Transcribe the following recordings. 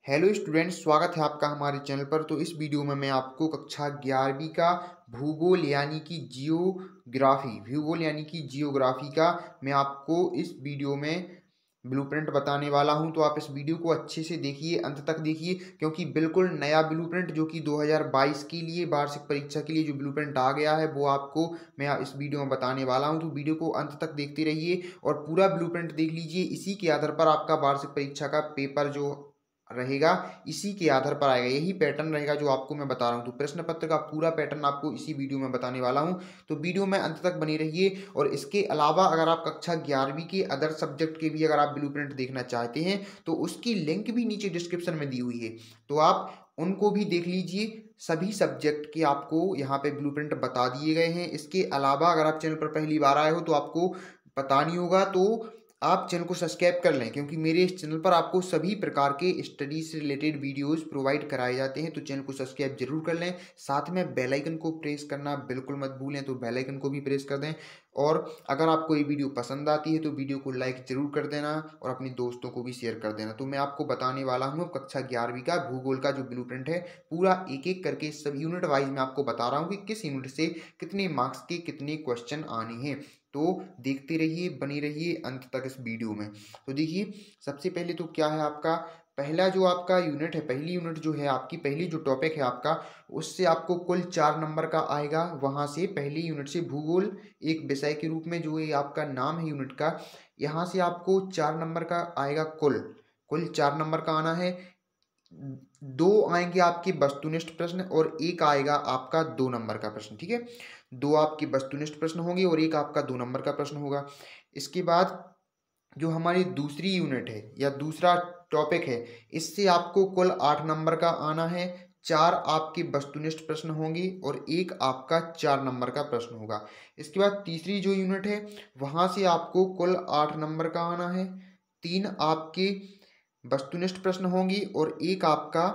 Hello students, स्वागत है आपका हमारे चैनल पर। तो इस वीडियो में मैं आपको कक्षा 11वीं का भूगोल यानी कि जियोग्राफी का मैं आपको इस वीडियो में ब्लूप्रिंट बताने वाला हूं। तो आप इस वीडियो को अच्छे से देखिए, अंत तक देखिए, क्योंकि बिल्कुल नया ब्लूप्रिंट जो कि 2022 के लिए वार्षिक परीक्षा के लिए जो ब्लूप्रिंट आ गया है वो आपको मैं इस वीडियो में बताने वाला हूं। तो वीडियो को अंत तक देखते रहिए और पूरा ब्लूप्रिंट देख लीजिए। इसी के आधार पर आपका वार्षिक परीक्षा का पेपर जो रहेगा इसी के आधार पर आएगा, यही पैटर्न रहेगा जो आपको मैं बता रहा हूँ। तो प्रश्न पत्र का पूरा पैटर्न आपको इसी वीडियो में बताने वाला हूँ। तो वीडियो में अंत तक बने रहिए। और इसके अलावा अगर आप कक्षा 11वीं के अदर सब्जेक्ट के भी अगर आप ब्लूप्रिंट देखना चाहते हैं तो उसकी लिंक भी नीचे डिस्क्रिप्शन में दी हुई है, तो आप उनको भी देख लीजिए। सभी सब्जेक्ट के आपको यहाँ पे ब्लूप्रिंट बता दिए गए हैं। इसके अलावा अगर आप चैनल पर पहली बार आए हो तो आपको पता नहीं होगा तो आप चैनल को सब्सक्राइब कर लें, क्योंकि मेरे इस चैनल पर आपको सभी प्रकार के स्टडी से रिलेटेड वीडियोस प्रोवाइड कराए जाते हैं। तो चैनल को सब्सक्राइब जरूर कर लें, साथ में बेल आइकन को प्रेस करना बिल्कुल मत भूलें। तो बेल आइकन को भी प्रेस कर दें। और अगर आपको ये वीडियो पसंद आती है तो वीडियो को लाइक जरूर कर देना और अपने दोस्तों को भी शेयर कर देना। तो मैं आपको बताने वाला हूँ कक्षा 11वीं का भूगोल का जो ब्लूप्रिंट है, पूरा एक एक करके सब यूनिट वाइज मैं आपको बता रहा हूँ कि किस यूनिट से कितने मार्क्स के कितने क्वेश्चन आने हैं। तो देखते रहिए, बने रहिए अंत तक इस वीडियो में। तो देखिए, सबसे पहले तो क्या है आपका पहला जो आपका यूनिट है, पहली यूनिट जो है आपकी, पहली जो टॉपिक है आपका, उससे आपको कुल 4 नंबर का आएगा। वहां से पहली यूनिट से भूगोल एक विषय के रूप में जो ये आपका नाम है यूनिट का, यहाँ से आपको 4 नंबर का आएगा। कुल कुल 4 नंबर का आना है। दो आएंगे आपके वस्तुनिष्ठ प्रश्न और एक आएगा आपका 2 नंबर का प्रश्न। ठीक है, दो आपके वस्तुनिष्ठ प्रश्न होंगे और एक आपका 2 नंबर का प्रश्न होगा। इसके बाद जो हमारी दूसरी यूनिट है या दूसरा टॉपिक है, इससे आपको कुल 8 नंबर का आना है। 4 आपके वस्तुनिष्ठ प्रश्न होंगे और एक आपका 4 नंबर का प्रश्न होगा। इसके बाद तीसरी जो यूनिट है, वहां से आपको कुल 8 नंबर का आना है। 3 आपके वस्तुनिष्ठ प्रश्न होंगी और एक आपका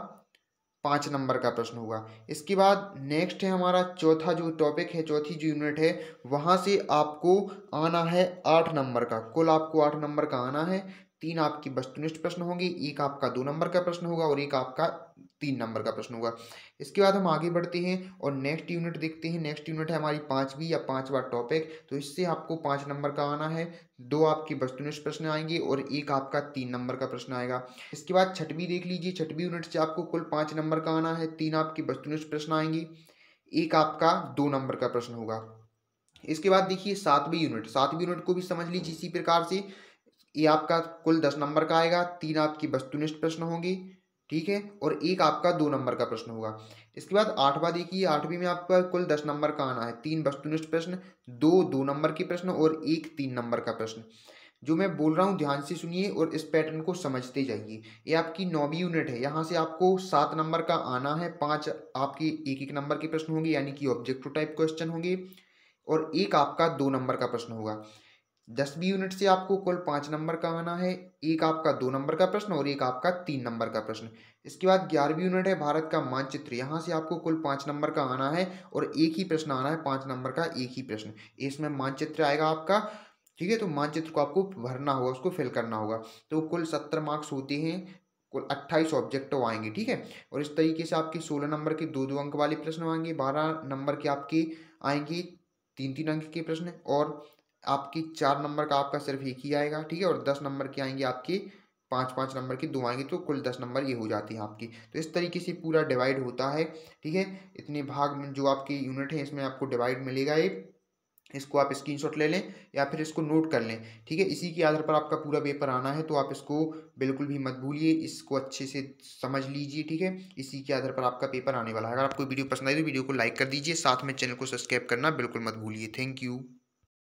5 नंबर का प्रश्न होगा। इसके बाद नेक्स्ट है हमारा चौथा जो टॉपिक है, चौथी जो यूनिट है, वहां से आपको आना है 8 नंबर का। कुल आपको 8 नंबर का आना है। 3 आपकी वस्तुनिष्ठ प्रश्न होंगे, एक आपका 2 नंबर का प्रश्न होगा और एक आपका 3 नंबर का प्रश्न होगा। इसके बाद हम आगे बढ़ते हैं और नेक्स्ट यूनिट देखते हैं। नेक्स्ट यूनिट है हमारी 5वीं या 5वां टॉपिक। तो इससे आपको 5 नंबर का आना है। 2 आपके वस्तुनिष्ठ प्रश्न आएंगे और एक आपका 3 नंबर का प्रश्न आएगा। इसके बाद छठवीं देख लीजिए। छठवीं यूनिट से आपको कुल 5 नंबर का आना है। 3 आपके वस्तुनिष्ठ प्रश्न आएंगे, एक आपका 2 नंबर का प्रश्न होगा। इसके बाद देखिए सातवीं यूनिट, सातवीं यूनिट को भी समझ लीजिए इसी प्रकार से। ये आपका कुल 10 नंबर का आएगा। 3 आपकी वस्तुनिष्ठ प्रश्न होंगे, ठीक है, और एक आपका 2 नंबर का प्रश्न होगा। इसके बाद आठवां देखिए, आठवीं में आपका कुल 10 नंबर का आना है। 3 वस्तुनिष्ठ प्रश्न, 2 नंबर के प्रश्न और एक 3 नंबर का प्रश्न। जो मैं बोल रहा हूँ ध्यान से सुनिए और इस पैटर्न को समझते जाइए। ये आपकी 9वीं यूनिट है। यहाँ से आपको 7 नंबर का आना है। 5 आपके एक एक नंबर के प्रश्न होंगे, यानी कि ऑब्जेक्टिव टाइप क्वेश्चन होंगे, और एक आपका 2 नंबर का प्रश्न होगा। 10वीं यूनिट से आपको कुल 5 नंबर का आना है। एक आपका 2 नंबर का प्रश्न और एक आपका 3 नंबर का प्रश्न। इसके बाद 11वीं यूनिट है भारत का मानचित्र। यहाँ से आपको कुल 5 नंबर का आना है और एक ही प्रश्न आना है, 5 नंबर का एक ही प्रश्न। इसमें मानचित्र आएगा आपका, ठीक है। तो मानचित्र को आपको भरना होगा, उसको फिल करना होगा। तो कुल 70 मार्क्स होते हैं, कुल 28 ऑब्जेक्टिव आएंगे, ठीक है। और इस तरीके से आपके 16 नंबर के 2-2 अंक वाले प्रश्न आएंगे, 12 नंबर के आपके आएंगे 3-3 अंक के प्रश्न, और आपकी 4 नंबर का आपका सिर्फ एक ही आएगा, ठीक है। और 10 नंबर के आएंगे आपके 5-5 नंबर के 2 आएंगे, तो कुल 10 नंबर ये हो जाती है आपकी। तो इस तरीके से पूरा डिवाइड होता है, ठीक है। इतने भाग में जो आपकी यूनिट है इसमें आपको डिवाइड मिलेगा। ये इसको आप स्क्रीनशॉट ले लें या फिर इसको नोट कर लें, ठीक है। इसी के आधार पर आपका पूरा पेपर आना है, तो आप इसको बिल्कुल भी मत भूलिए, इसको अच्छे से समझ लीजिए, ठीक है। इसी के आधार पर आपका पेपर आने वाला है। अगर आपको वीडियो पसंद आई तो वीडियो को लाइक कर दीजिए, साथ में चैनल को सब्सक्राइब करना बिल्कुल मत भूलिए। Thank you.